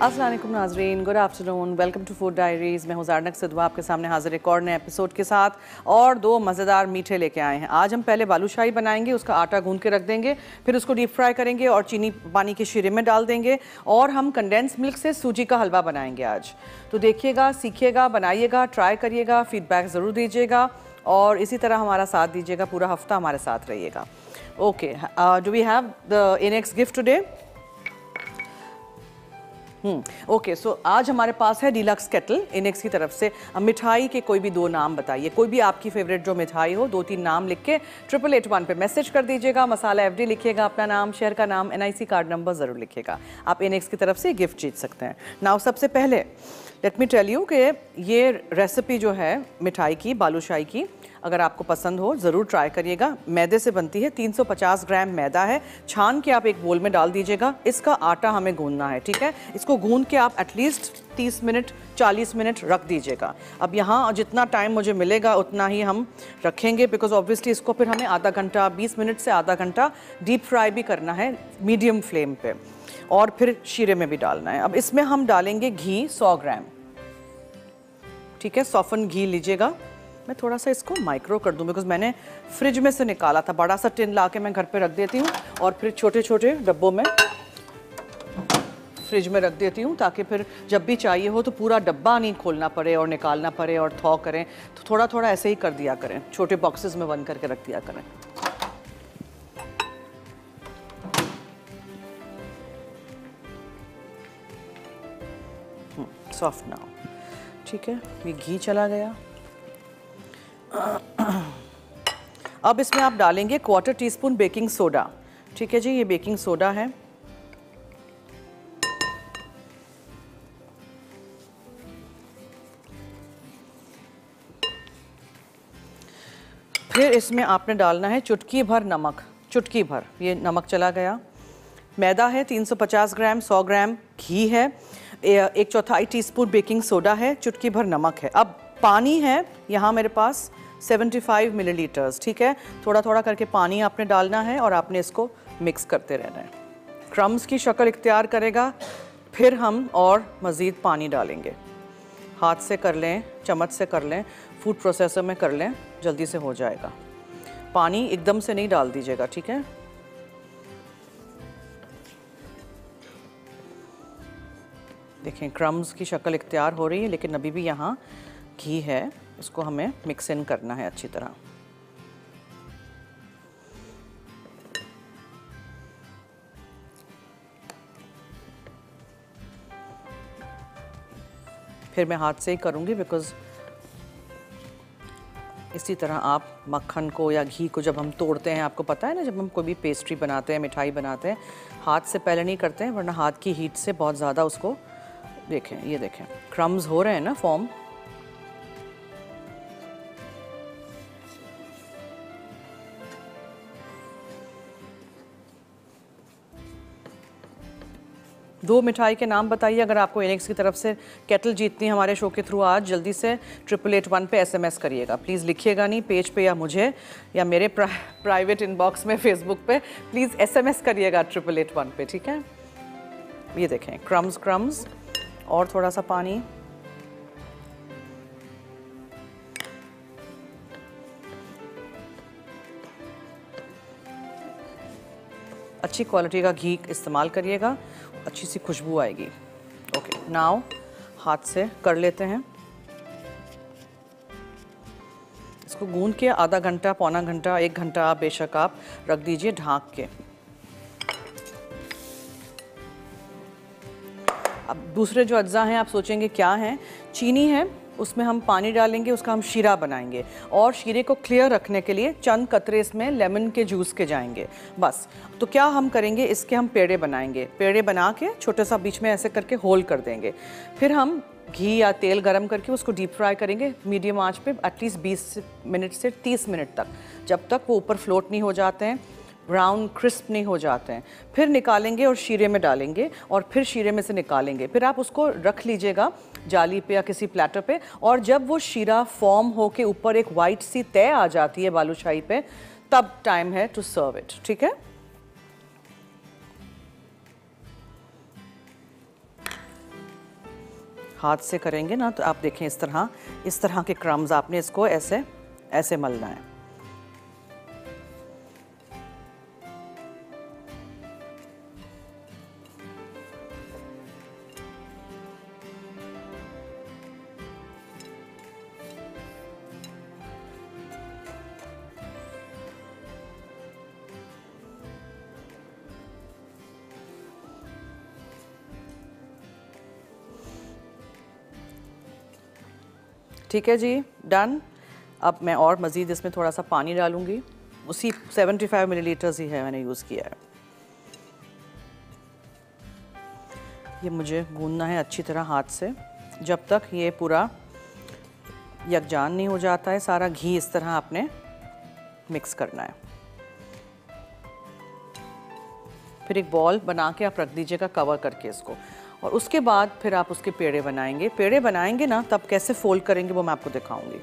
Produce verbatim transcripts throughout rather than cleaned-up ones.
अस्सलाम वालेकुम नाज़रीन, good afternoon, welcome to food diaries. मैं हूँ ज़ारनक सिधवा आपके सामने हाजिर एक और नए एपिसोड के साथ और दो मज़ेदार मीठे लेके आए हैं। आज हम पहले बालूशाही बनाएंगे, उसका आटा गूंद के रख देंगे, फिर उसको डीप फ्राई करेंगे और चीनी पानी के शीरे में डाल देंगे और हम कंडेंस मिल्क से सूजी का हलवा बनाएंगे आज। तो देखिएगा, सीखिएगा, बनाइएगा, ट्राई करिएगा, फीडबैक ज़रूर दीजिएगा और इसी तरह हमारा साथ दीजिएगा, पूरा हफ्ता हमारे साथ रहिएगा। Okay, do we have the Inex gift today? Hmm okay, so आज हमारे पास है डीलक्स केटल इनेक्स की तरफ से। अब मिठाई के कोई भी दो नाम बताइए, कोई भी आपकी फेवरेट जो मिठाई हो, दो तीन नाम लिख के ट्रिपल एट वन पे मैसेज कर दीजिएगा। मसाला एफडी लिखिएगा, अपना नाम, शहर का नाम, एनआईसी कार्ड नंबर ज़रूर लिखिएगा। आप इनेक्स की तरफ से गिफ्ट जीत सकते हैं। नाउ सबसे पहले लेट मी टेल यू कि ये रेसिपी जो है मिठाई की, बालूशाही की, अगर आपको पसंद हो ज़रूर ट्राई करिएगा। मैदे से बनती है, तीन सौ पचास ग्राम मैदा है, छान के आप एक बोल में डाल दीजिएगा। इसका आटा हमें गूंदना है, ठीक है। इसको गूंद के आप एटलीस्ट तीस मिनट चालीस मिनट रख दीजिएगा। अब यहाँ जितना टाइम मुझे मिलेगा उतना ही हम रखेंगे, बिकॉज ऑब्वियसली इसको फिर हमें आधा घंटा, बीस मिनट से आधा घंटा डीप फ्राई भी करना है मीडियम फ्लेम पे, और फिर शीरे में भी डालना है। अब इसमें हम डालेंगे घी सौ ग्राम, ठीक है। सॉफ्ट घी लीजिएगा। मैं थोड़ा सा इसको माइक्रो कर दूं, बिकॉज मैंने फ्रिज में से निकाला था। बड़ा सा टिन ला के मैं घर पे रख देती हूँ और फिर छोटे छोटे डब्बों में फ्रिज में रख देती हूँ, ताकि फिर जब भी चाहिए हो तो पूरा डब्बा नहीं खोलना पड़े और निकालना पड़े और थॉ करें। तो थोड़ा थोड़ा ऐसे ही कर दिया करें, छोटे बॉक्सेस में बंद करके रख दिया करें। सॉफ्ट नाउ, ठीक है। ये घी चला गया। अब इसमें आप डालेंगे quarter teaspoon baking soda, ठीक है जी। ये बेकिंग सोडा है। फिर इसमें आपने डालना है चुटकी भर नमक, चुटकी भर। ये नमक चला गया। मैदा है तीन सौ पचास ग्राम, सौ ग्राम घी है, एक चौथाई टीस्पून बेकिंग सोडा है, चुटकी भर नमक है। अब पानी है यहाँ मेरे पास पचहत्तर मिलीलीटर्स, ठीक है। थोड़ा थोड़ा करके पानी आपने डालना है और आपने इसको मिक्स करते रहना है। क्रम्स की शक्ल इख्तियार करेगा, फिर हम और मज़ीद पानी डालेंगे। हाथ से कर लें, चम्मच से कर लें, फूड प्रोसेसर में कर लें, जल्दी से हो जाएगा। पानी एकदम से नहीं डाल दीजिएगा, ठीक है। देखें क्रम्स की शक्ल इख्तियार हो रही है, लेकिन अभी भी यहाँ घी है, इसको हमें मिक्स इन करना है अच्छी तरह। फिर मैं हाथ से ही करूँगी, बिकॉज़ इसी तरह आप मक्खन को या घी को जब हम तोड़ते हैं, आपको पता है ना, जब हम कोई भी पेस्ट्री बनाते हैं, मिठाई बनाते हैं, हाथ से पहले नहीं करते हैं, वरना हाथ की हीट से बहुत ज़्यादा उसको, देखें ये देखें क्रम्स हो रहे हैं ना फॉर्म। दो मिठाई के नाम बताइए अगर आपको इनेक्स की तरफ से केटल जीतनी है हमारे शो के थ्रू। आज जल्दी से ट्रिपल एट वन पे एसएमएस करिएगा, प्लीज़ लिखिएगा नहीं पेज पे या मुझे या मेरे प्रा, प्राइवेट इनबॉक्स में फेसबुक पे, प्लीज़ एसएमएस करिएगा ट्रिपल एट वन पे, ठीक है। ये देखें क्रम्स क्रम्स और थोड़ा सा पानी। अच्छी क्वालिटी का घी इस्तेमाल करिएगा, अच्छी सी खुशबू आएगी। ओके, नाउ हाथ से कर लेते हैं। इसको गूंद के आधा घंटा, पौना घंटा, एक घंटा आप बेशक आप रख दीजिए ढाँक के। अब दूसरे जो अज्जा हैं आप सोचेंगे क्या हैं, चीनी है, उसमें हम पानी डालेंगे, उसका हम शीरा बनाएंगे और शीरे को क्लियर रखने के लिए चंद कतरे इसमें लेमन के जूस के जाएंगे बस। तो क्या हम करेंगे, इसके हम पेड़े बनाएंगे। पेड़े बना के छोटे सा बीच में ऐसे करके होल कर देंगे। फिर हम घी या तेल गरम करके उसको डीप फ्राई करेंगे मीडियम आंच पे एटलीस्ट बीस मिनट से तीस मिनट तक, जब तक वो ऊपर फ्लोट नहीं हो जाते हैं, ब्राउन क्रिस्प नहीं हो जाते हैं। फिर निकालेंगे और शीरे में डालेंगे और फिर शीरे में से निकालेंगे। फिर आप उसको रख लीजिएगा जाली पे या किसी प्लेटर पे, और जब वो शीरा फॉर्म हो के ऊपर एक वाइट सी तय आ जाती है बालूशाही पे, तब टाइम है टू सर्व इट, ठीक है। हाथ से करेंगे ना तो आप देखें इस तरह इस तरह के क्रम्स आपने इसको ऐसे ऐसे मलना है। ठीक है जी, डन। अब मैं और मज़ीद इसमें थोड़ा सा पानी डालूंगी, उसी पचहत्तर मिलीलीटर्स ही है मैंने यूज़ किया है। ये मुझे गूंदना है अच्छी तरह हाथ से जब तक ये पूरा यकजान नहीं हो जाता है। सारा घी इस तरह आपने मिक्स करना है। फिर एक बॉल बना के आप रख दीजिएगा कवर करके इसको, और उसके बाद फिर आप उसके पेड़े बनाएंगे। पेड़े बनाएंगे ना तब कैसे फोल्ड करेंगे वो मैं आपको दिखाऊंगी।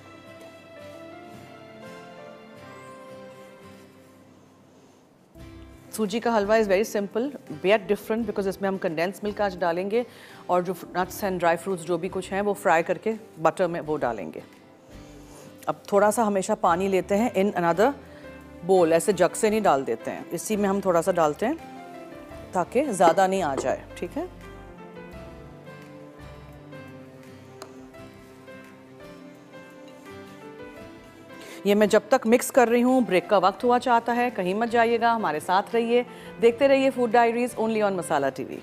सूजी का halwa is very simple but different because इसमें हम कंडेंस मिल्क आज डालेंगे और जो नट्स एंड ड्राई फ्रूट्स जो भी कुछ हैं वो फ्राई करके बटर में वो डालेंगे। अब थोड़ा सा हमेशा पानी लेते हैं इन अनदर बोल, ऐसे जग से नहीं डाल देते हैं, इसी में हम थोड़ा सा डालते हैं ताकि ज़्यादा नहीं आ जाए। ठीक है, ये मैं जब तक मिक्स कर रही हूँ ब्रेक का वक्त हुआ चाहता है, कहीं मत जाइएगा, हमारे साथ रहिए, देखते रहिए food diaries only on Masala TV.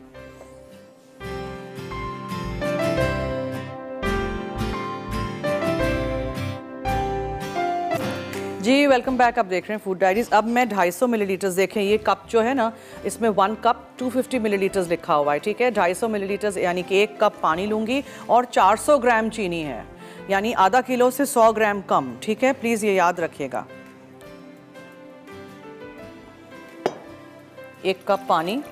जी वेलकम बैक, आप देख रहे हैं फूड डायरीज। अब मैं दो सौ पचास मिलीलीटर्स, देखें ये कप जो है ना इसमें वन कप दो सौ पचास मिलीलीटर्स लिखा हुआ है। ठीक है, दो सौ पचास मिलीलीटर्स यानी कि एक कप पानी लूँगी और चार सौ ग्राम चीनी है, यानी आधा किलो से सौ ग्राम कम। ठीक है, प्लीज़ ये याद रखिएगा। एक कप पानी,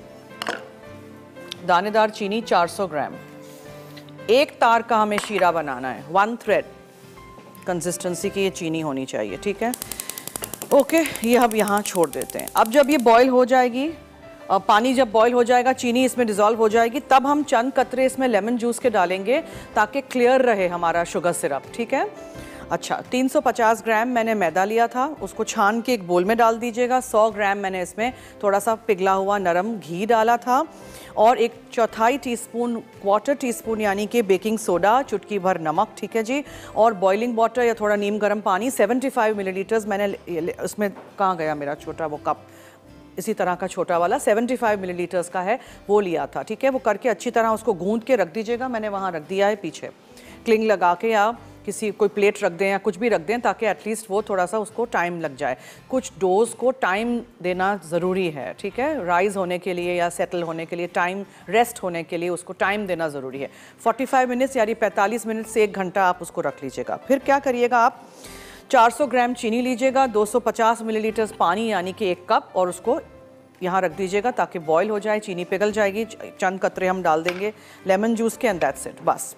दानेदार चीनी चार सौ ग्राम, एक तार का हमें शीरा बनाना है, वन थ्रेड कंसिस्टेंसी की ये चीनी होनी चाहिए। ठीक है, ओके, ये अब यहाँ छोड़ देते हैं। अब जब ये बॉईल हो जाएगी, और पानी जब बॉईल हो जाएगा, चीनी इसमें डिज़ोल्व हो जाएगी, तब हम चंद कतरे इसमें लेमन जूस के डालेंगे ताकि क्लियर रहे हमारा शुगर सिरप। ठीक है, अच्छा, तीन सौ पचास ग्राम मैंने मैदा लिया था, उसको छान के एक बोल में डाल दीजिएगा। सौ ग्राम मैंने इसमें थोड़ा सा पिघला हुआ नरम घी डाला था, और एक चौथाई टीस्पून, क्वार्टर टीस्पून यानी कि बेकिंग सोडा, चुटकी भर नमक। ठीक है जी, और बॉइलिंग वाटर या थोड़ा नीम गर्म पानी पचहत्तर मिलीलीटर्स मैंने, उसमें कहाँ गया मेरा छोटा वो कप, इसी तरह का छोटा वाला पचहत्तर मिलीलीटर्स का है वो लिया था। ठीक है, वो करके अच्छी तरह उसको गूंद के रख दीजिएगा। मैंने वहाँ रख दिया है पीछे, क्लिंग लगा के या किसी कोई प्लेट रख दें या कुछ भी रख दें ताकि एटलीस्ट वो थोड़ा सा उसको टाइम लग जाए। कुछ डोज को टाइम देना ज़रूरी है। ठीक है, राइज होने के लिए या सेटल होने के लिए, टाइम रेस्ट होने के लिए उसको टाइम देना ज़रूरी है। पैंतालीस मिनट्स यानी पैंतालीस मिनट से एक घंटा आप उसको रख लीजिएगा। फिर क्या करिएगा, आप चार सौ ग्राम चीनी लीजिएगा, दो सौ पचास मिलीलीटर्स पानी यानी कि एक कप, और उसको यहाँ रख दीजिएगा ताकि बॉईल हो जाए, चीनी पिघल जाएगी, चंद कतरे हम डाल देंगे लेमन जूस के, एंड दैट्स इट, बस।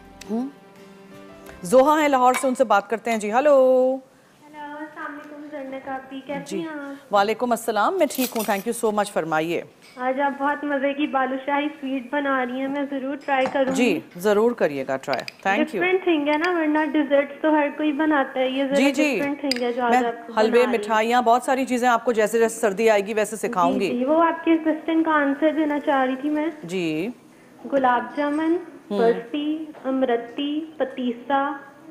जोहा है लाहौर से, उनसे बात करते हैं जी। हेलो हेलो, अस्सलाम वालेकुम ज़रनक, आप कैसी हैं आप? वालेकुम अस्सलाम, मैं ठीक हूँ, थैंक यू सो मच, फरमाइए। आज आप बहुत मज़े की बालूशाही स्वीट बना रही हैं, मैं ज़रूर ट्राई करूँगी। जी ज़रूर करिएगा try, thank you. Different thing है ना, वरना डिजर्ट्स तो हर कोई बनाता है, ये जी जी डिफरेंट थिंग है जो आज आप हलवे, मिठाइयाँ, बहुत सारी चीज़ें आपको जैसे जैसे सर्दी आएगी वैसे सिखाऊंगी। वो आपके क्वेश्चन का आंसर देना चाह रही थी मैं जी। गुलाब जामुन, बर्फी, अमरती, पतीसा।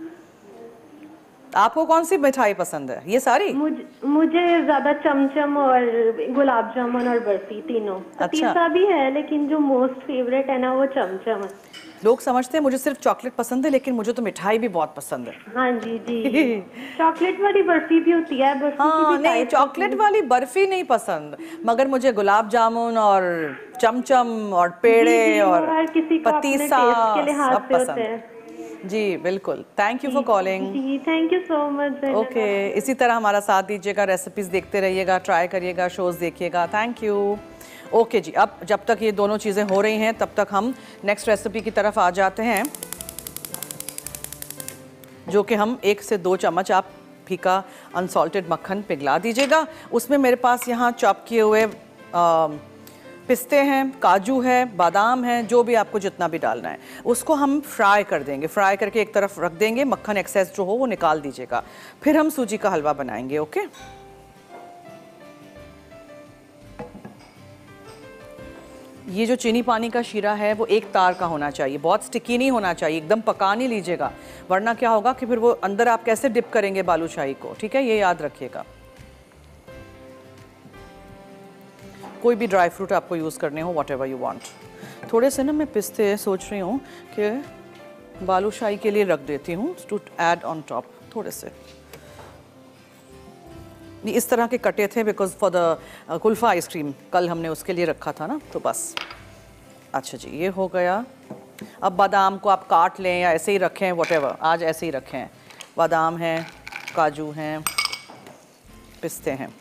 आपको कौन सी मिठाई पसंद है? ये सारी? मुझ, मुझे ज्यादा चमचम और गुलाब जामुन और बर्फी तीनों। अच्छा। पतीसा भी है लेकिन जो मोस्ट फेवरेट है ना वो चमचम है। लोग समझते हैं मुझे सिर्फ चॉकलेट पसंद है, लेकिन मुझे तो मिठाई भी बहुत पसंद है। हाँ जी जी चॉकलेट वाली बर्फी भी होती है, बर्फी हाँ, की भी नहीं चॉकलेट वाली बर्फी नहीं पसंद, मगर मुझे गुलाब जामुन और चमचम और पेड़े जी, जी, और हर किसी को अपने पतीसा टेस्ट के लिहाज सब से होते पसंद हैं। जी बिल्कुल, थैंक यू फॉर कॉलिंग। जी thank you so much. Okay, इसी तरह हमारा साथ दीजिएगा, रेसिपीज देखते रहिएगा, ट्राई करिएगा, शोज देखिएगा, थैंक यू। ओके जी, अब जब तक ये दोनों चीज़ें हो रही हैं तब तक हम नेक्स्ट रेसिपी की तरफ आ जाते हैं, जो कि हम एक से दो चम्मच आप फीका अनसॉल्टेड मक्खन पिघला दीजिएगा। उसमें मेरे पास यहाँ चॉप किए हुए पिस्ते हैं, काजू है, बादाम है, जो भी आपको जितना भी डालना है उसको हम फ्राई कर देंगे। फ्राई करके एक तरफ रख देंगे, मक्खन एक्सेस जो हो वो निकाल दीजिएगा। फिर हम सूजी का हलवा बनाएंगे। ओके, ये जो चीनी पानी का शीरा है वो एक तार का होना चाहिए, बहुत स्टिकी नहीं होना चाहिए, एकदम पका नहीं लीजिएगा, वरना क्या होगा कि फिर वो अंदर आप कैसे डिप करेंगे बालूशाही को। ठीक है, ये याद रखिएगा। कोई भी ड्राई फ्रूट आपको यूज़ करने हो, वॉट एवर यू वांट। थोड़े से ना मैं पिस्ते सोच रही हूँ कि बालूशाही के लिए रख देती हूँ, टू ऐड ऑन टॉप थोड़े से। नहीं, इस तरह के कटे थे because for the kulfa ice cream कल हमने उसके लिए रखा था ना, तो बस। अच्छा जी, ये हो गया। अब बादाम को आप काट लें या ऐसे ही रखें, वॉट एवर, आज ऐसे ही रखें। बादाम हैं, काजू हैं, पिस्ते हैं।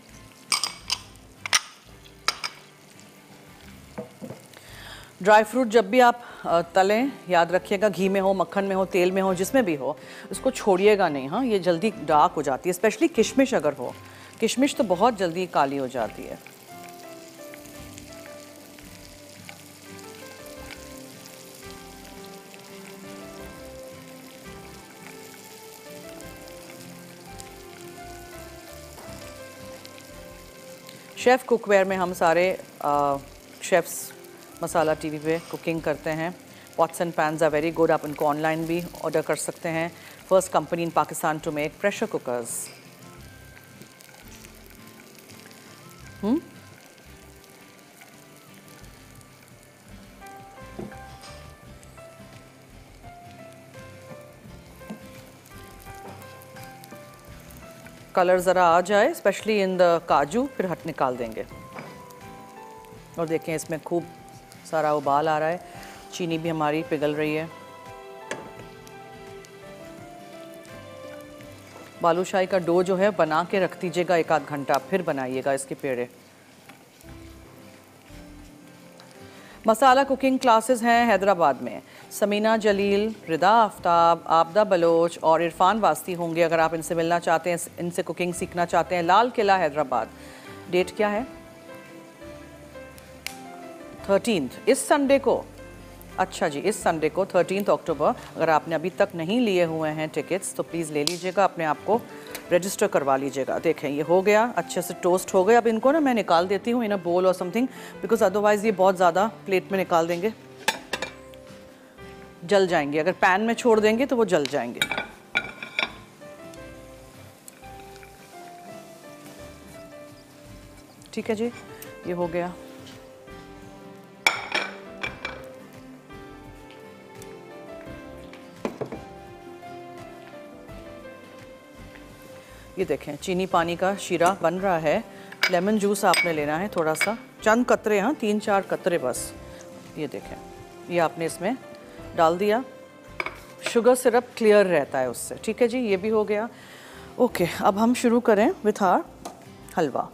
ड्राई फ्रूट जब भी आप तलें, याद रखिएगा घी में हो, मक्खन में हो, तेल में हो, जिसमें भी हो, उसको छोड़िएगा नहीं। हाँ, ये जल्दी डार्क हो जाती है, स्पेशली किशमिश अगर हो। किशमिश तो बहुत जल्दी काली हो जाती है। शेफ़ कुकवेयर में हम सारे शेफ्स मसाला टीवी पे कुकिंग करते हैं। Pots and pans are very good, आप इनको ऑनलाइन भी ऑर्डर कर सकते हैं। First company in Pakistan to make pressure cookers. Hmm colour ज़रा आ जाए, स्पेशली इन द काजू, फिर हट निकाल देंगे। और देखें इसमें खूब सारा उबाल आ रहा है, चीनी भी हमारी पिघल रही है। बालूशाही का डो जो है बना के रख दीजिएगा एक आध घंटा, फिर बनाइएगा इसके पेड़े। मसाला कुकिंग क्लासेस हैं हैदराबाद में। समीना जलील, रिदा आफ्ताब, आबदा बलोच और इरफान वास्ती होंगे। अगर आप इनसे मिलना चाहते हैं, इनसे कुकिंग सीखना चाहते हैं, लाल किला हैदराबाद। डेट क्या है? थर्टीन्थ, इस संडे को। अच्छा जी, इस संडे को थर्टीन्थ अक्टूबर। अगर आपने अभी तक नहीं लिए हुए हैं टिकट्स तो प्लीज़ ले लीजिएगा, अपने आप को रजिस्टर करवा लीजिएगा। देखें ये हो गया, अच्छे से टोस्ट हो गए। अब इनको ना मैं निकाल देती हूँ इन अ बोल और समथिंग, बिकॉज अदरवाइज़ ये बहुत ज़्यादा प्लेट में निकाल देंगे, जल जाएंगे। अगर पैन में छोड़ देंगे तो वो जल जाएंगे। ठीक है जी, ये हो गया। ये देखें चीनी पानी का शीरा बन रहा है। लेमन जूस आपने लेना है थोड़ा सा, चंद कतरे, हाँ तीन चार कतरे बस। ये देखें, ये आपने इसमें डाल दिया। शुगर सिरप क्लियर रहता है उससे। ठीक है जी, ये भी हो गया। ओके, अब हम शुरू करें विथ आवर हलवा।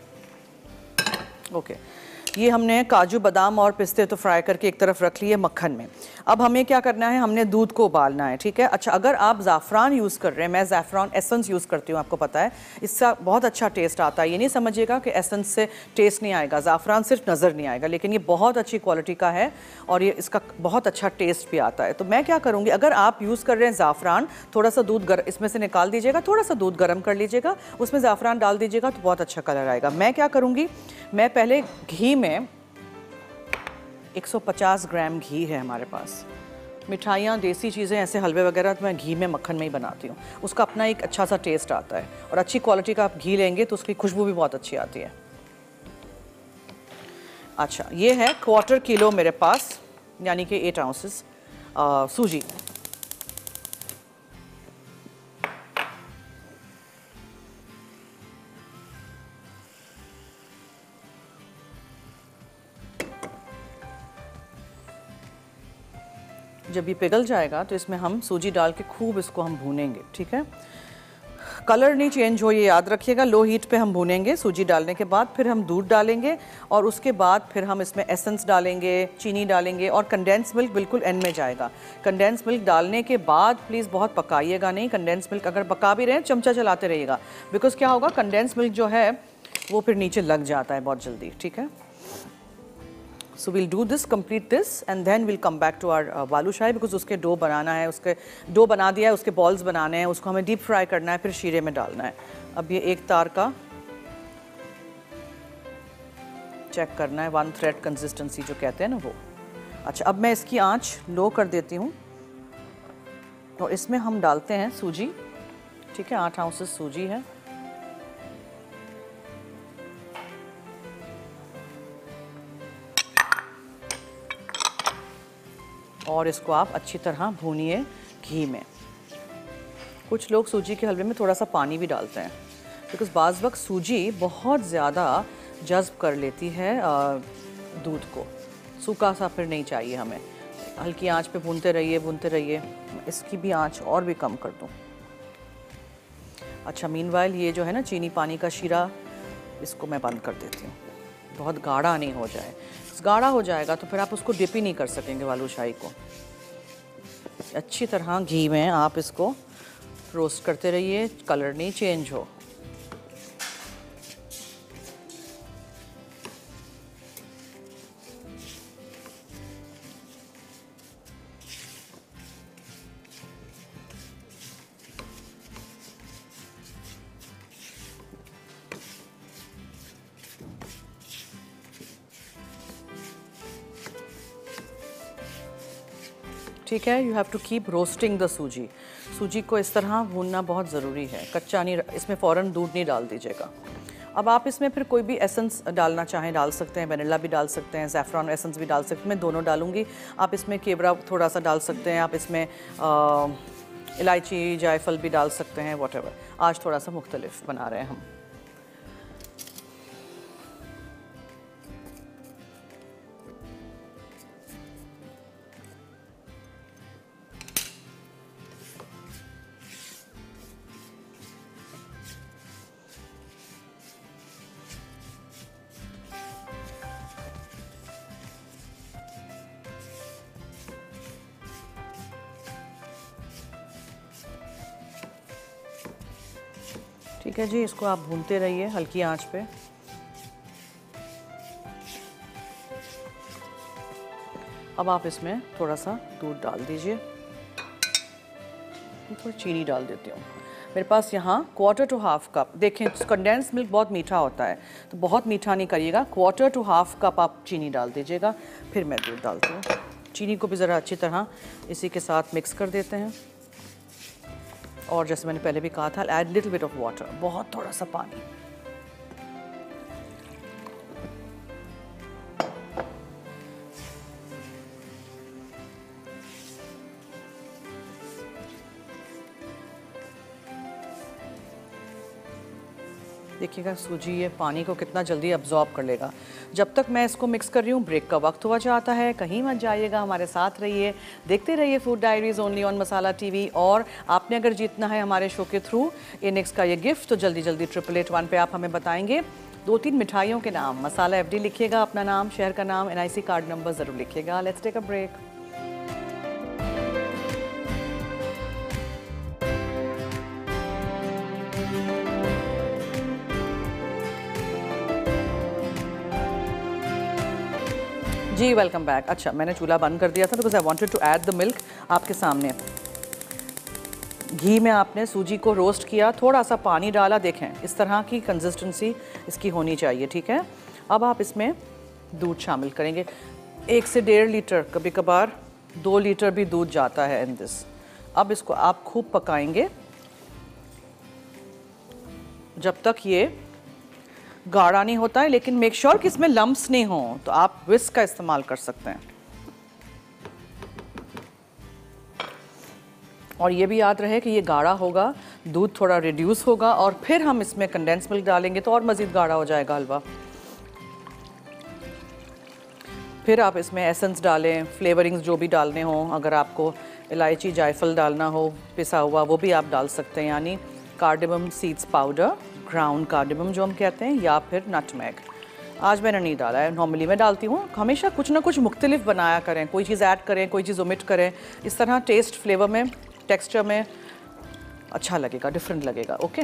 ओके, ये हमने काजू बादाम और पिस्ते तो फ्राई करके एक तरफ रख लिए मक्खन में। अब हमें क्या करना है, हमने दूध को उबालना है। ठीक है। अच्छा, अगर आप ज़ाफ़रान यूज़ कर रहे हैं, मैं ज़ाफ़रान एसेंस यूज़ करती हूँ, आपको पता है, इसका बहुत अच्छा टेस्ट आता है। ये नहीं समझिएगा कि एसेंस से टेस्ट नहीं आएगा, ज़ाफ़रान सिर्फ नज़र नहीं आएगा, लेकिन ये बहुत अच्छी क्वालिटी का है और ये इसका बहुत अच्छा टेस्ट भी आता है। तो मैं क्या करूँगी, अगर आप यूज़ कर रहे हैं ज़ाफ़रान, थोड़ा सा दूध गर इसमें से निकाल दीजिएगा, थोड़ा सा दूध गर्म कर लीजिएगा, उसमें ज़ाफ़रान डाल दीजिएगा तो बहुत अच्छा कलर आएगा। मैं क्या करूँगी, मैं पहले घी में एक सौ पचास ग्राम घी है हमारे पास। मिठाइयाँ, देसी चीज़ें, ऐसे हलवे वगैरह तो मैं घी में मक्खन में ही बनाती हूँ, उसका अपना एक अच्छा सा टेस्ट आता है। और अच्छी क्वालिटी का आप घी लेंगे तो उसकी खुशबू भी बहुत अच्छी आती है। अच्छा, ये है क्वार्टर किलो मेरे पास, यानी कि एट आउंसेस सूजी। जब ये पिघल जाएगा तो इसमें हम सूजी डाल के खूब इसको हम भूनेंगे। ठीक है, कलर नहीं चेंज हो, ये याद रखिएगा। लो हीट पे हम भूनेंगे सूजी डालने के बाद, फिर हम दूध डालेंगे और उसके बाद फिर हम इसमें एसेंस डालेंगे, चीनी डालेंगे और कंडेंस मिल्क बिल्कुल एंड में जाएगा। कंडेंस मिल्क डालने के बाद प्लीज़ बहुत पकाइएगा नहीं। कंडेंस मिल्क अगर पका भी रहे हैं, चमचा चलाते रहिएगा, बिकॉज क्या होगा, कंडेंस मिल्क जो है वो फिर नीचे लग जाता है बहुत जल्दी। ठीक है, so will do this, complete this and then will come back to our balushahi, because उसके डो बनाना है, उसके डो बना दिया है, उसके बॉल्स बनाने हैं, उसको हमें डीप फ्राई करना है, फिर शीरे में डालना है। अब ये एक तार का चेक करना है, वन थ्रेड कंसिस्टेंसी जो कहते हैं ना वो। अच्छा, अब मैं इसकी आंच लो कर देती हूँ और इसमें हम डालते हैं सूजी। ठीक है, आठ आउंसेस सूजी है। और इसको आप अच्छी तरह भूनिए घी में। कुछ लोग सूजी के हलवे में थोड़ा सा पानी भी डालते हैं, बिकॉज बाज़ वक्त सूजी बहुत ज़्यादा जज्ब कर लेती है दूध को, सूखा सा फिर नहीं चाहिए हमें। हल्की आंच पे भूनते रहिए भूनते रहिए। इसकी भी आंच और भी कम कर दूँ। अच्छा, मीनवाइल ये जो है ना चीनी पानी का शीरा, इसको मैं बंद कर देती हूँ, बहुत गाढ़ा नहीं हो जाए। गाढ़ा हो जाएगा तो फिर आप उसको डिप ही नहीं कर सकेंगे बालूशाही को। अच्छी तरह घी में आप इसको रोस्ट करते रहिए, कलर नहीं चेंज हो। ठीक है, you have to keep roasting the suji. सूजी को इस तरह भूनना बहुत ज़रूरी है, कच्चा नहीं, इसमें फ़ौरन दूध नहीं डाल दीजिएगा। अब आप इसमें फिर कोई भी एसेंस डालना चाहें डाल सकते हैं, वनीला भी डाल सकते हैं, सैफरॉन एसेंस भी डाल सकते हैं, मैं दोनों डालूंगी। आप इसमें केवड़ा थोड़ा सा डाल सकते हैं, आप इसमें इलायची जायफल भी डाल सकते हैं, वॉटेवर। आज थोड़ा सा मुख्तलिफ बना रहे हैं हम। ठीक है जी, इसको आप भूनते रहिए हल्की आंच पे। अब आप इसमें थोड़ा सा दूध डाल दीजिए, थोड़ी चीनी डाल देती हूँ। मेरे पास यहाँ क्वार्टर टू हाफ कप, देखें कंडेंस्ड मिल्क बहुत मीठा होता है तो बहुत मीठा नहीं करिएगा, क्वार्टर टू हाफ कप आप चीनी डाल दीजिएगा। फिर मैं दूध डालती हूँ। चीनी को भी ज़रा अच्छी तरह इसी के साथ मिक्स कर देते हैं। और जैसे मैंने पहले भी कहा था, add little bit of water, बहुत थोड़ा सा पानी। देखिएगा सूजी ये पानी को कितना जल्दी अब्जॉर्ब कर लेगा। जब तक मैं इसको मिक्स कर रही हूँ ब्रेक का वक्त हुआ जाता है, कहीं मत जाइएगा, हमारे साथ रहिए, देखते रहिए food diaries only on Masala TV. और आपने अगर जीतना है हमारे शो के थ्रू इनेक्स का ये गिफ्ट, तो जल्दी जल्दी ट्रिपल एट वन पे आप हमें बताएंगे दो तीन मिठाइयों के नाम। मसाला एफ डी लिखिएगा, अपना नाम, शहर का नाम, N I C card number ज़रूर लिखिएगा। Let's take a break. जी वेलकम बैक। अच्छा, मैंने चूल्हा बंद कर दिया था because I wanted to add the milk. आपके सामने घी में आपने सूजी को रोस्ट किया, थोड़ा सा पानी डाला, देखें इस तरह की कंसिस्टेंसी इसकी होनी चाहिए। ठीक है, अब आप इसमें दूध शामिल करेंगे, एक से डेढ़ लीटर, कभी कभार दो लीटर भी दूध जाता है इन दिस। अब इसको आप खूब पकाएंगे जब तक ये गाढ़ा नहीं होता है, लेकिन मेक श्योर कि इसमें लम्प्स नहीं हो, तो आप विस्क का इस्तेमाल कर सकते हैं। और ये भी याद रहे कि ये गाढ़ा होगा, दूध थोड़ा रिड्यूस होगा, और फिर हम इसमें कंडेंस मिल्क डालेंगे तो और मज़ीद गाढ़ा हो जाएगा हलवा। फिर आप इसमें एसेंस डालें, फ्लेवरिंग्स जो भी डालने हों, अगर आपको इलायची जायफल डालना हो पिसा हुआ वो भी आप डाल सकते हैं, यानी cardamom seeds powder, ground cardamom जो हम कहते हैं, या फिर नटमेग। आज मैंने नहीं डाला है, नॉर्मली मैं डालती हूँ। हमेशा कुछ ना कुछ मुख्तलिफ बनाया करें, कोई चीज़ ऐड करें, कोई चीज़ ओमिट करें, इस तरह टेस्ट, फ्लेवर में, टेक्सचर में अच्छा लगेगा, डिफरेंट लगेगा। Okay,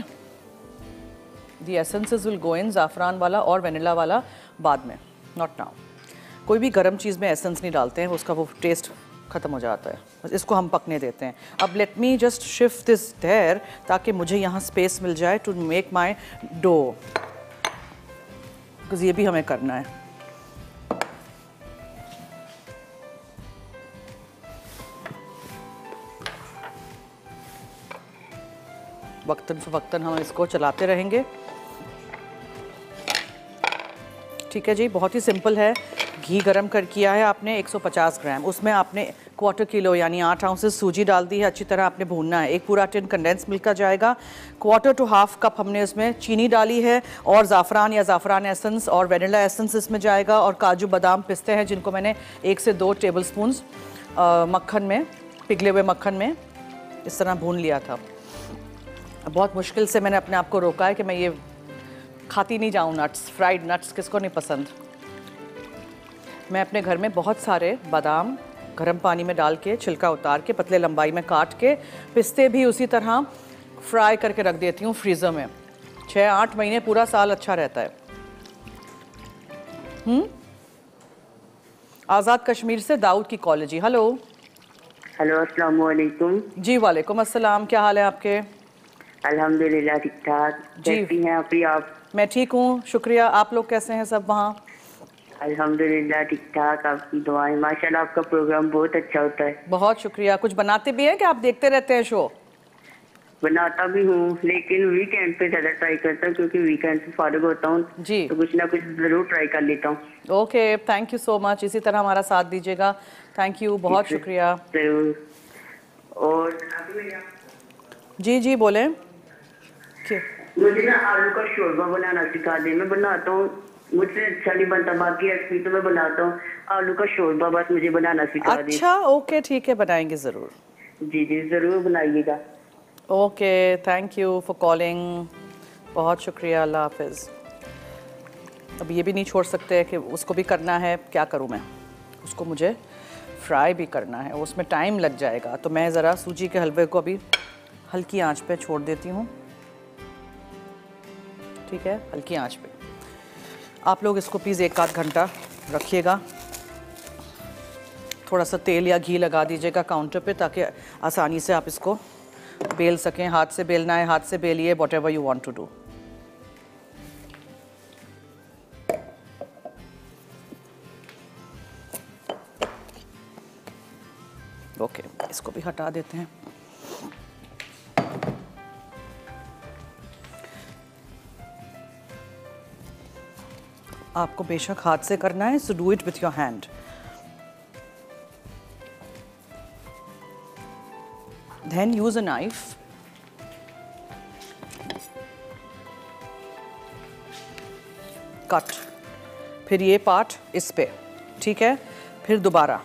the essences will go in, ज़ाफ़रान वाला और वनीला वाला बाद में, नॉट नाउ। कोई भी गर्म चीज़ में एसेंस नहीं डालते हैं, उसका वो टेस्ट ख़त्म हो जाता है। बस इसको हम पकने देते हैं। अब let me just shift this there ताकि मुझे यहाँ स्पेस मिल जाए to make my dough, because ये भी हमें करना है। वक्तन फ़वक्तन हम इसको चलाते रहेंगे। ठीक है जी, बहुत ही सिंपल है। घी गरम कर किया है आपने एक सौ पचास ग्राम, उसमें आपने क्वार्टर किलो यानी आठ आउंसेस सूजी डाल दी है। अच्छी तरह आपने भूनना है। एक पूरा टिन कंडेंस मिल्क का जाएगा। क्वार्टर टू हाफ कप हमने इसमें चीनी डाली है और ज़ाफ़रान या ज़ाफ़रान एसेंस और वेनिला एसेंस इसमें जाएगा, और काजू बादाम पिस्ते हैं जिनको मैंने एक से दो टेबल स्पून मक्खन में, पिघले हुए मक्खन में इस तरह भून लिया था। बहुत मुश्किल से मैंने अपने आप को रोका है कि मैं ये खाती नहीं जाऊँ नट्स, फ्राइड नट्स किसको नहीं पसंद। मैं अपने घर में बहुत सारे बादाम गर्म पानी में डाल के छिलका उतार के पतले लंबाई में काट के, पिस्ते भी उसी तरह फ्राई करके रख देती हूँ फ्रीज़र में। छः आठ महीने पूरा साल अच्छा रहता है। हम्म आज़ाद कश्मीर से दाऊद की कॉल जी। हेलो हेलो, अस्सलाम वालेकुम। जी वालेकुम अस्सलाम, क्या हाल है आपके? अल्हम्दुलिल्लाह ठीक ठाक। कैसी हैं अपनी आप? मैं ठीक हूँ, शुक्रिया। आप लोग कैसे हैं सब वहाँ? अल्हम्दुलिल्लाह ठीक ठाक, आपकी दुआएं। माशाल्लाह आपका प्रोग्राम बहुत अच्छा होता है। बहुत शुक्रिया। कुछ बनाते भी हैं कि आप देखते रहते हैं शो? बनाता भी हूँ, लेकिन वीकेंड पे ज़्यादा ट्राई करता हूँ क्योंकि वीकेंड से फारिग होता हूँ जी, तो कुछ ना कुछ ज़रूर ट्राई कर लेता हूँ। Okay, thank you so much. इसी तरह हमारा साथ दीजिएगा। थैंक यू, बहुत शुक्रिया। जरूर। और जी जी बोलें। मुझे ना आलू का शोरबा बनाना सिखा दे। मैं बनाता हूँ, मुझसे अच्छा नहीं बनता, बाकी रेसिपी तो मैं बनाता हूँ। आलू का शोरबा बस मुझे बनाना सिखा दे। अच्छा, ओके, ठीक है, बनाएंगे ज़रूर। जी जी ज़रूर बनाइएगा। Okay, thank you for calling, बहुत शुक्रिया, अल्लाह हाफिज़। अब ये भी नहीं छोड़ सकते कि उसको भी करना है। क्या करूँ मैं, उसको मुझे फ्राई भी करना है, उसमें टाइम लग जाएगा। तो मैं ज़रा सूजी के हलवे को अभी हल्की आंच पे छोड़ देती हूँ। ठीक है, हल्की आंच पे। आप लोग इसको प्लीज़ एक आध घंटा रखिएगा। थोड़ा सा तेल या घी लगा दीजिएगा काउंटर पे ताकि आसानी से आप इसको बेल सकें। हाथ से बेलना है, हाथ से बेलिए, whatever you want to do. Okay, इसको भी हटा देते हैं। आपको बेशक हाथ से करना है, so do it with your hand. Then use a knife. Cut. फिर ये पार्ट इस पे, ठीक है, फिर दोबारा।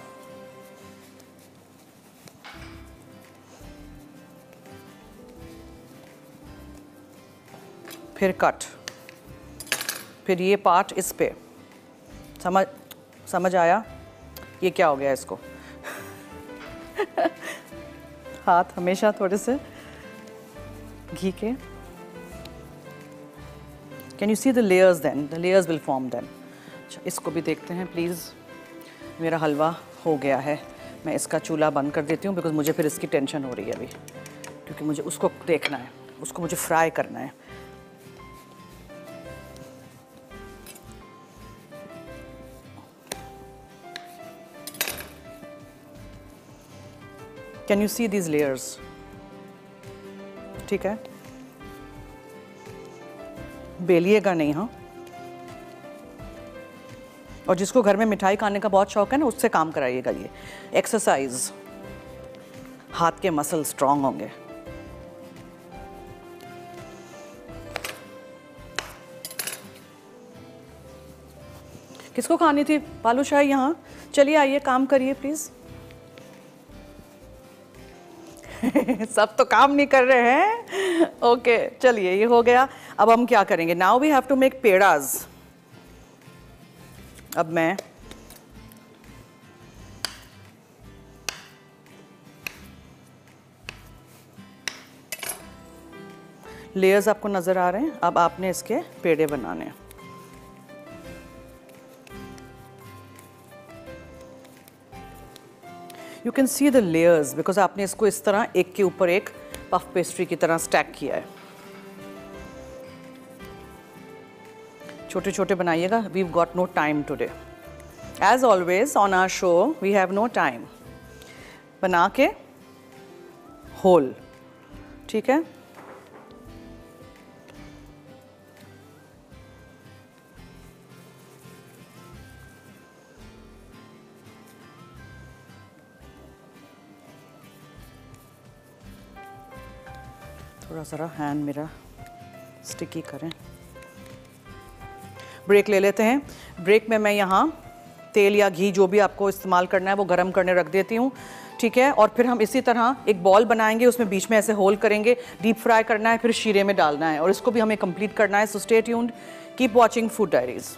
फिर कट, फिर ये पार्ट इस पे। समझ समझ आया? ये क्या हो गया इसको? हाथ हमेशा थोड़े से घी के। Can you see the layers then? The layers will form then. अच्छा, इसको भी देखते हैं प्लीज़। मेरा हलवा हो गया है। मैं इसका चूल्हा बंद कर देती हूँ बिकॉज मुझे फिर इसकी टेंशन हो रही है अभी, क्योंकि मुझे उसको देखना है, उसको मुझे फ्राई करना है। Can you see these layers? ठीक है, बेलिएगा नहीं। हाँ, और जिसको घर में मिठाई खाने का बहुत शौक है ना, उससे काम कराइएगा। ये एक्सरसाइज, हाथ के मसल स्ट्रांग होंगे। किसको खानी थी बालूशाही? यहाँ चलिए, आइए, काम करिए प्लीज। सब तो काम नहीं कर रहे हैं। ओके, चलिए, ये हो गया। अब हम क्या करेंगे? Now we have to make pedas. अब मैं लेयर्स आपको नजर आ रहे हैं। अब आपने इसके पेड़े बनाने हैं। You can see the layers because आपने इसको इस तरह एक के ऊपर एक पफ पेस्ट्री की तरह स्टैक किया है। छोटे छोटे बनाइएगा। We got no time today, as always on our show we have no time. बना के होल, ठीक है। थोड़ा सा हैंड मेरा स्टिकी करें। ब्रेक ले लेते हैं। ब्रेक में मैं यहाँ तेल या घी जो भी आपको इस्तेमाल करना है वो गरम करने रख देती हूँ, ठीक है। और फिर हम इसी तरह एक बॉल बनाएंगे, उसमें बीच में ऐसे होल करेंगे, डीप फ्राई करना है, फिर शीरे में डालना है और इसको भी हमें कंप्लीट करना है। So stay tuned, keep watching food diaries.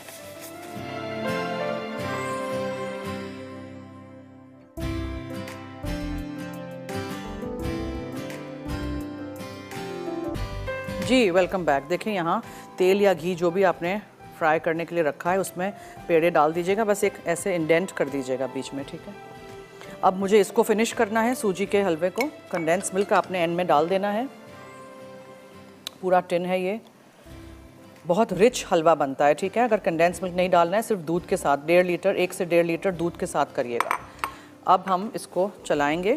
जी वेलकम बैक। देखें यहाँ तेल या घी जो भी आपने फ्राई करने के लिए रखा है उसमें पेड़े डाल दीजिएगा, बस एक ऐसे इंडेंट कर दीजिएगा बीच में, ठीक है। अब मुझे इसको फिनिश करना है सूजी के हलवे को। कंडेंस मिल्क आपने एंड में डाल देना है। पूरा टिन है ये, बहुत रिच हलवा बनता है, ठीक है। अगर कंडेंस मिल्क नहीं डालना है, सिर्फ दूध के साथ डेढ़ लीटर एक से डेढ़ लीटर दूध के साथ करिएगा। अब हम इसको चलाएंगे।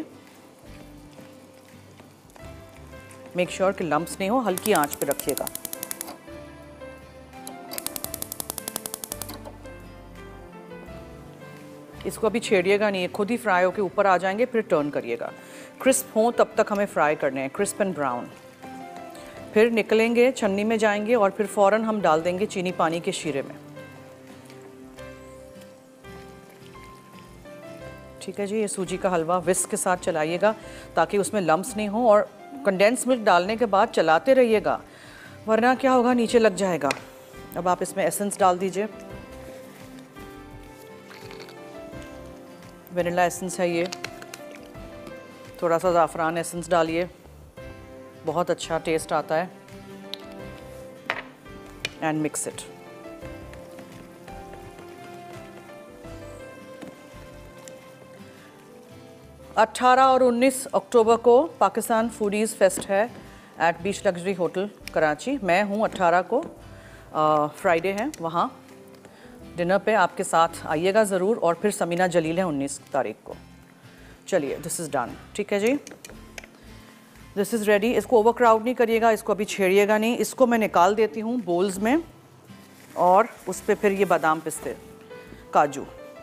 मेक श्योर कि लम्प्स नहीं हो, हल्की आंच पे रखिएगा। इसको अभी छेड़िएगा नहीं, खुद ही फ्राई होके ऊपर आ जाएंगे, फिर टर्न करिएगा। क्रिस्प हो तब तक हमें फ्राई करने हैं, क्रिस्प एंड ब्राउन। फिर निकलेंगे, छन्नी में जाएंगे और फिर फौरन हम डाल देंगे चीनी पानी के शीरे में, ठीक है जी। ये सूजी का हलवा विस्क के साथ चलाइएगा ताकि उसमें लम्प्स नहीं हो, और कंडेंस मिल्क डालने के बाद चलाते रहिएगा वरना क्या होगा, नीचे लग जाएगा। अब आप इसमें एसेंस डाल दीजिए, वनीला एसेंस है ये। थोड़ा सा ज़ाफ़रान एसेंस डालिए, बहुत अच्छा टेस्ट आता है। And mix it. अट्ठारह और उन्नीस अक्टूबर को पाकिस्तान फूडीज़ फेस्ट है at Beach Luxury Hotel Karachi. मैं हूँ अट्ठारह को, फ्राइडे है, वहाँ डिनर पे आपके साथ आइएगा ज़रूर। और फिर समीना जलील है उन्नीस तारीख को। चलिए, दिस इज़ डन, ठीक है जी। This is ready. इसको ओवर क्राउड नहीं करिएगा, इसको अभी छेड़िएगा नहीं। इसको मैं निकाल देती हूँ बोल्स में और उस पर फिर ये बादाम पिस्ते, काजू।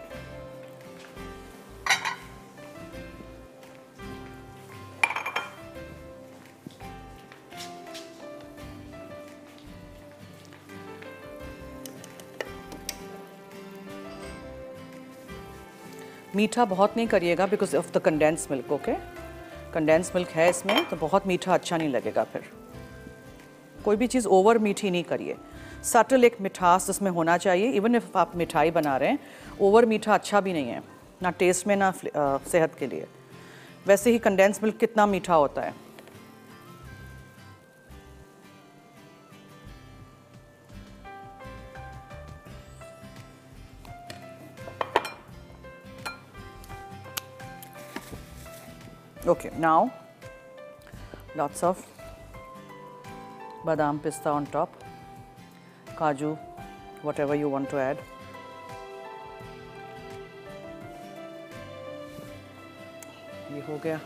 मीठा बहुत नहीं करिएगा because of the condensed milk, okay. Condensed milk है इसमें तो बहुत मीठा अच्छा नहीं लगेगा। फिर कोई भी चीज़ ओवर मीठी नहीं करिए। सटल एक मिठास इसमें होना चाहिए। इवन इफ आप मिठाई बना रहे हैं, ओवर मीठा अच्छा भी नहीं है, ना टेस्ट में ना सेहत के लिए। वैसे ही कंडेंस मिल्क कितना मीठा होता है। Okay, now lots of badam pista on top, kaju, whatever you want to add. ये हो गया।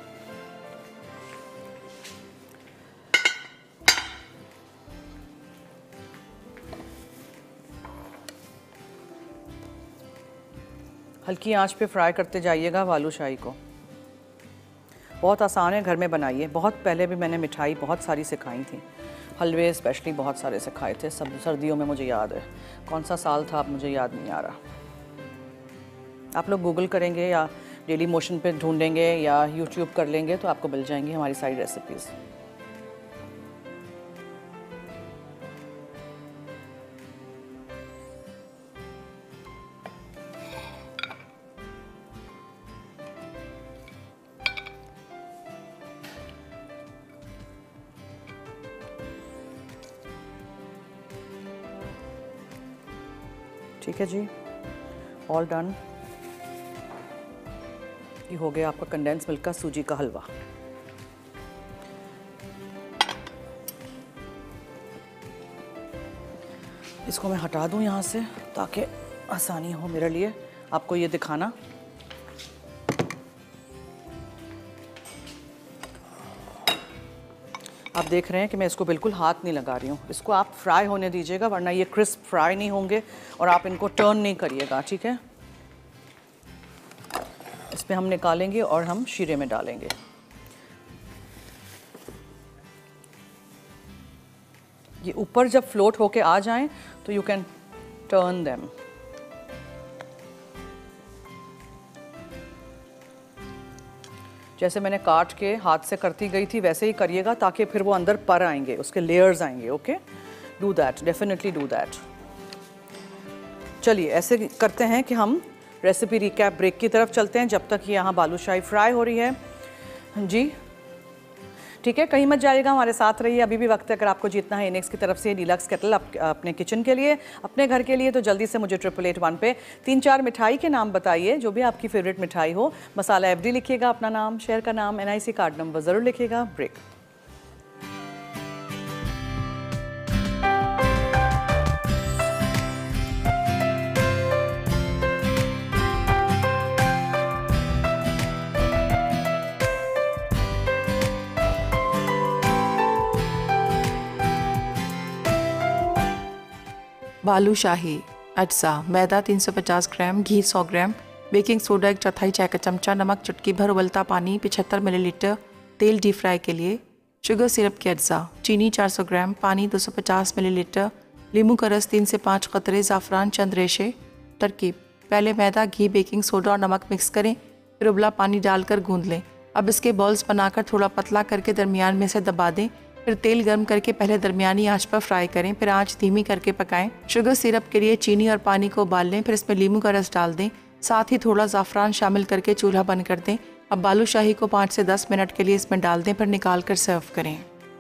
हल्की आंच पे फ्राई करते जाइएगा बालूशाही को। बहुत आसान है, घर में बनाइए। बहुत पहले भी मैंने मिठाई बहुत सारी सिखाई थी, हलवे स्पेशली बहुत सारे सिखाए थे, सब सर्दियों में। मुझे याद है कौन सा साल था, अब मुझे याद नहीं आ रहा। आप लोग गूगल करेंगे या डेली मोशन पे ढूंढेंगे या यूट्यूब कर लेंगे तो आपको मिल जाएंगी हमारी सारी रेसिपीज़। ठीक है जी, ऑल डन। ये हो गया आपका कंडेंस मिल्क का सूजी का हलवा। इसको मैं हटा दूं यहाँ से ताकि आसानी हो मेरे लिए आपको ये दिखाना। आप देख रहे हैं कि मैं इसको बिल्कुल हाथ नहीं लगा रही हूँ। इसको आप फ्राई होने दीजिएगा, वरना ये क्रिस्प फ्राई नहीं होंगे और आप इनको टर्न नहीं करिएगा, ठीक है। इसमें हम निकालेंगे और हम शीरे में डालेंगे। ये ऊपर जब फ्लोट होके आ जाएं तो यू कैन टर्न देम। जैसे मैंने काट के हाथ से करती गई थी वैसे ही करिएगा, ताकि फिर वो अंदर पर आएंगे, उसके लेयर्स आएंगे। Okay, do that, definitely do that. चलिए ऐसे करते हैं कि हम रेसिपी रिकैप ब्रेक की तरफ चलते हैं, जब तक ये यहाँ बालूशाही फ्राई हो रही है। जी ठीक है, कहीं मत जाइएगा, हमारे साथ रहिए। अभी भी वक्त है, अगर आपको जीतना है इनेक्स की तरफ से डीलक्स केटल अप, अपने किचन के लिए, अपने घर के लिए, तो जल्दी से मुझे ट्रिपल एट वन पे तीन चार मिठाई के नाम बताइए, जो भी आपकी फेवरेट मिठाई हो। मसाला एफडी लिखिएगा, अपना नाम, शहर का नाम, एनआईसी कार्ड नंबर ज़रूर लिखिएगा। ब्रेक। बालूशाही अज्जा, मैदा तीन सौ पचास ग्राम, घी सौ ग्राम, बेकिंग सोडा एक चौथाई चाय का चमचा, नमक चुटकी भर, उबलता पानी पचहत्तर मिलीलीटर, तेल डीप फ्राई के लिए, शुगर सिरप के अज्जा, चीनी चार सौ ग्राम, पानी दो सौ पचास मिलीलीटर, नींबू का रस तीन से पाँच कतरे, ज़ाफ़रान चंद रेशे। तरकीब: पहले मैदा, घी, बेकिंग सोडा और नमक मिक्स करें, फिर उबला पानी डालकर गूंद लें। अब इसके बॉल्स बनाकर थोड़ा पतला करके दरमियान में से दबा दें। फिर तेल गर्म करके पहले दरमियानी आंच पर फ्राई करें, फिर आंच धीमी करके पकाएं। शुगर सिरप के लिए चीनी और पानी को उबाल लें, फिर इसमें नींबू का रस डाल दें, साथ ही थोड़ा ज़ाफ़रान शामिल करके चूल्हा बंद कर दें। अब बालूशाही को पाँच से दस मिनट के लिए इसमें डाल दें, फिर निकाल कर सर्व करें।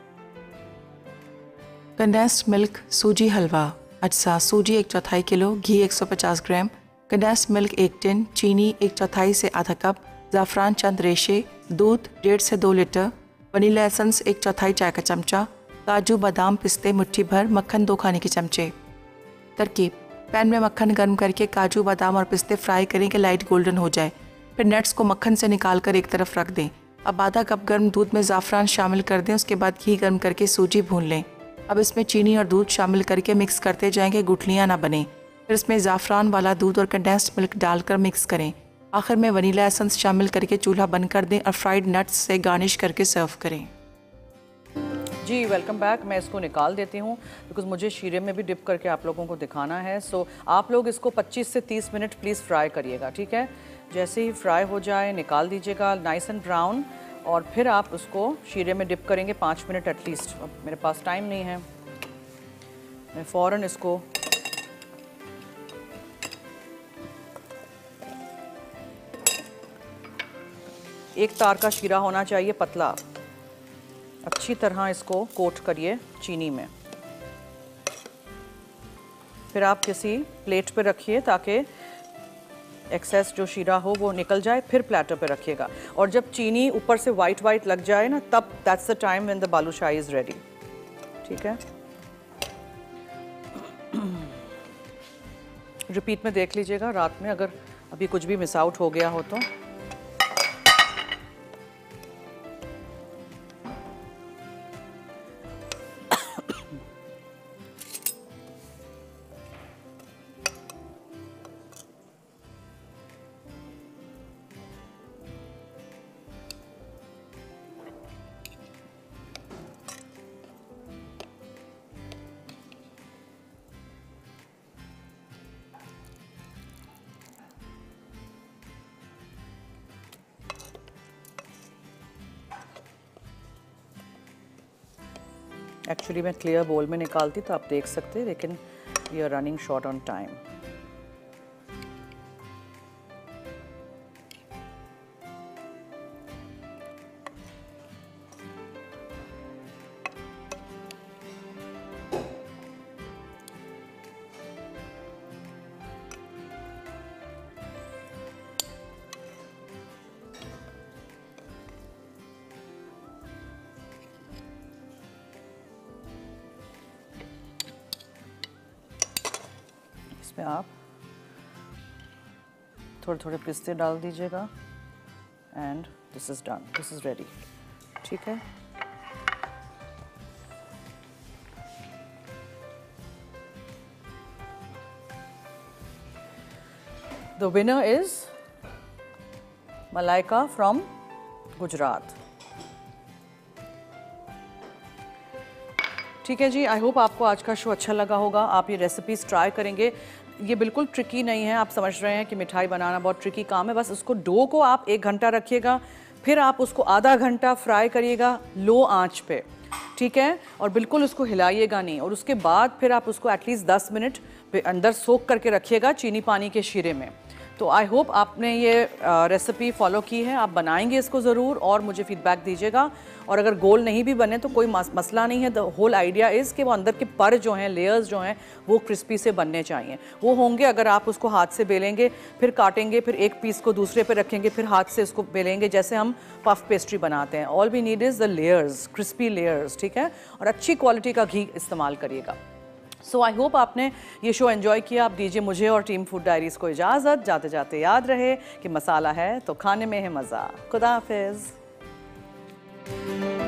कंडेंस्ड मिल्क सूजी हलवा अज्जा, सूजी एक चौथाई किलो, घी एक सौ पचास ग्राम, कंडेंस्ड मिल्क एक टिन, चीनी एक चौथाई से आधा कप, ज़ाफ़रान चंद रेशे, दूध डेढ़ से दो लीटर, वनीला एसेंस एक चौथाई चाय का चमचा, काजू बादाम पिस्ते मुट्ठी भर, मक्खन दो खाने के चमचे। तरकीब: पैन में मक्खन गर्म करके काजू बादाम और पिस्ते फ्राई करें कि लाइट गोल्डन हो जाए, फिर नट्स को मक्खन से निकाल कर एक तरफ रख दें। अब आधा कप गर्म दूध में ज़ाफ़रान शामिल कर दें, उसके बाद घी गर्म करके सूजी भून लें। अब इसमें चीनी और दूध शामिल करके मिक्स करते जाएं कि गुठलियाँ ना बने। फिर इसमें ज़ाफ़रान वाला दूध और कंडेंस्ड मिल्क डालकर मिक्स करें। आखिर में वनीला एसेंस शामिल करके चूल्हा बंद कर दें और फ्राइड नट्स से गार्निश करके सर्व करें। जी वेलकम बैक। मैं इसको निकाल देती हूँ बिकॉज मुझे शीरे में भी डिप करके आप लोगों को दिखाना है। सो so, आप लोग इसको पच्चीस से तीस मिनट प्लीज़ फ्राई करिएगा, ठीक है। जैसे ही फ्राई हो जाए निकाल दीजिएगा नाइस एंड ब्राउन, और फिर आप उसको शीरे में डिप करेंगे पाँच मिनट एटलीस्ट। अब मेरे पास टाइम नहीं है, मैं फ़ौरन इसको एक तार का शीरा होना चाहिए, पतला। अच्छी तरह इसको कोट करिए चीनी में, फिर आप किसी प्लेट पे रखिए ताकि एक्सेस जो शीरा हो वो निकल जाए। फिर प्लेटर पे रखिएगा, और जब चीनी ऊपर से वाइट वाइट लग जाए ना, तब that's the time when the balushahi is ready, ठीक है। रिपीट में देख लीजिएगा रात में, अगर अभी कुछ भी मिस आउट हो गया हो तो। एक्चुअली मैं क्लियर बोल में निकालती तो आप देख सकते हैं, लेकिन we are running short on time. इसमें आप थोड़े थोड़े पिस्ते डाल दीजिएगा and this is done, this is ready. ठीक है, the winner is Malaika from Gujarat. ठीक है जी, आई होप आपको आज का शो अच्छा लगा होगा। आप ये रेसिपीज़ ट्राई करेंगे। ये बिल्कुल ट्रिकी नहीं है। आप समझ रहे हैं कि मिठाई बनाना बहुत ट्रिकी काम है। बस उसको डो को आप एक घंटा रखिएगा, फिर आप उसको आधा घंटा फ्राई करिएगा लो आंच पे, ठीक है, और बिल्कुल उसको हिलाइएगा नहीं। और उसके बाद फिर आप उसको एटलीस्ट दस मिनट अंदर सोक करके रखिएगा चीनी पानी के शीरे में। तो आई होप आपने ये रेसिपी फॉलो की है, आप बनाएंगे इसको ज़रूर और मुझे फीडबैक दीजिएगा। और अगर गोल नहीं भी बने तो कोई मसला नहीं है। द होल आइडिया इज़ कि वो अंदर के पर जो हैं, लेयर्स जो हैं, वो क्रिस्पी से बनने चाहिए। वो होंगे अगर आप उसको हाथ से बेलेंगे, फिर काटेंगे, फिर एक पीस को दूसरे पे रखेंगे, फिर हाथ से उसको बेलेंगे जैसे हम पफ पेस्ट्री बनाते हैं। All we need is the layers, crispy layers, ठीक है। और अच्छी क्वालिटी का घी इस्तेमाल करिएगा। सो आई होप आपने ये शो एंजॉय किया। आप दीजिए मुझे और टीम फूड डायरीज़ को इजाज़त। जाते जाते याद रहे कि मसाला है तो खाने में है मज़ा। खुदा हाफिज़।